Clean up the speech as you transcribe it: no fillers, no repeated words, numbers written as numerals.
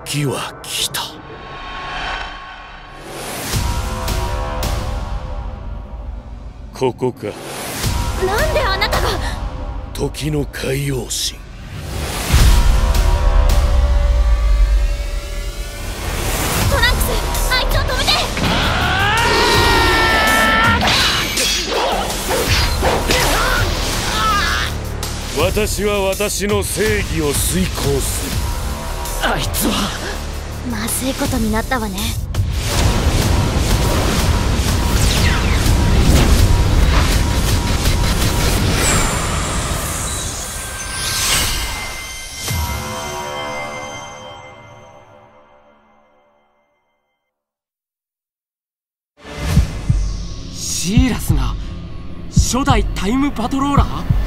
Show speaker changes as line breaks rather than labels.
時は来た。ここか。
なんであなたが。
時の海洋神。
トランクス、あいつを止めて。
私は私の正義を遂行する。あいつは
まずいことになったわね。
シーラスが初代タイムパトローラー？